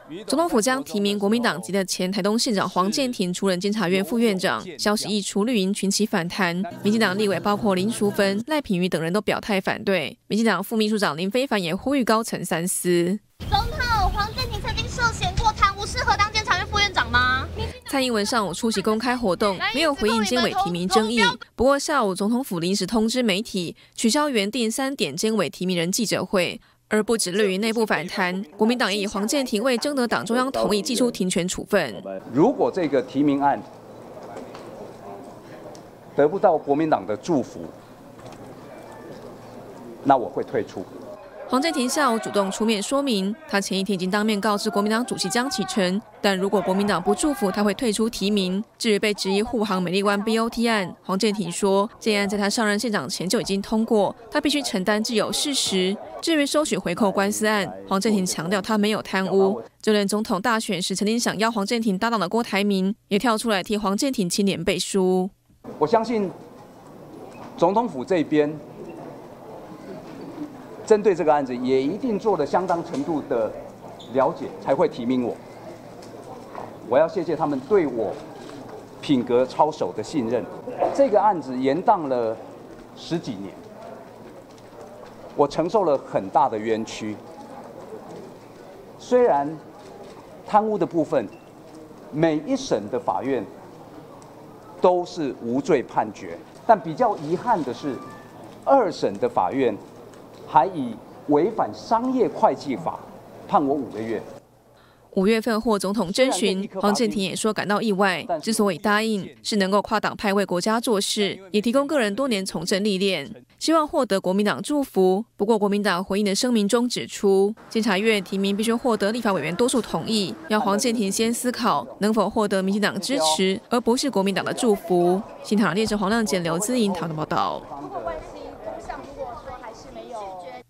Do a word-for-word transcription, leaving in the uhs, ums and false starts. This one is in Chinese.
总统府将提名国民党籍的前台东县长黄健庭出任监察院副院长，消息一出，绿营群起反弹。民进党立委包括林淑芬、赖品妤等人都表态反对。民进党副秘书长林飞帆也呼吁高层三思。 总统黄健庭曾经涉嫌过贪污，适合当监察院副院长吗？ 蔡英文上午出席公开活动，没有回应监委提名争议。不过下午总统府临时通知媒体，取消原定三点监委提名人记者会。 而不止绿营内部反弹，国民党也以黄健庭未征得党中央同意，祭出停权处分。 如果这个提名案得不到国民党的祝福，那我会退出。 黄健庭下午主动出面说明，他前一天已经当面告知国民党主席江启臣，但如果国民党不祝福，他会退出提名。至于被质疑护航美丽湾 B O T 案，黄健庭说，这案在他上任县长前就已经通过，他必须承担既有事实。至于收取回扣官司案，黄健庭强调他没有贪污，就连总统大选时曾经想邀黄健庭搭档的郭台铭，也跳出来替黄健庭清廉背书。 我相信总统府这边。 针对这个案子，也一定做了相当程度的了解，才会提名我。我要谢谢他们对我品格操守的信任。这个案子延宕了十几年，我承受了很大的冤屈。虽然贪污的部分，每一审的法院都是无罪判决，但比较遗憾的是，二审的法院。 还以违反商业会计法判我五个月。 五月份获总统征询，黄健庭也说感到意外。之所以答应，是能够跨党派为国家做事，也提供个人多年从政历练，希望获得国民党祝福。不过，国民党回应的声明中指出，监察院提名必须获得立法委员多数同意，要黄健庭先思考能否获得民进党支持，而不是国民党的祝福。新唐人电视黄亮简、刘姿莹讨论报道。